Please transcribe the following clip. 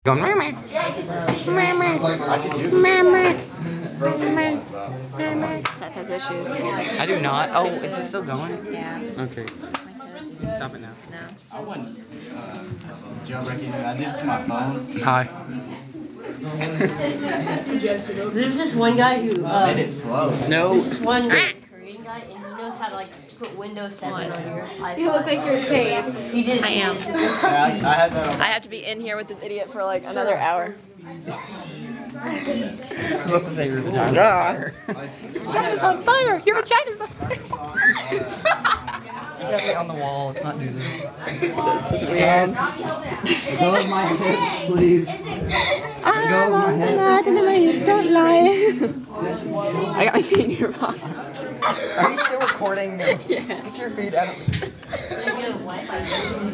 Going, mama, mama, mama, mama. Seth has issues. I do not. Oh, is it still going? Yeah. Okay. Stop it now. No. I wasn't jailbreaking it. I did it to my phone. Hi. There's this one guy who Made it slow. No. there's this one Korean guy and he knows how to like put Windows 7 on your iPhone. You look like you're paid. He did. I am. Yeah, I had that on. I have to be in here with this idiot for like another hour. I was about to say your vagina's on fire. Your vagina's on fire! Your vagina's on fire! You got me on the wall. Let's not do this. This is weird. Go with my hips, please. Go with my hips. And my hips don't lie. I got my feet in your pocket. Are you still recording? Yeah. Get your feet out of me.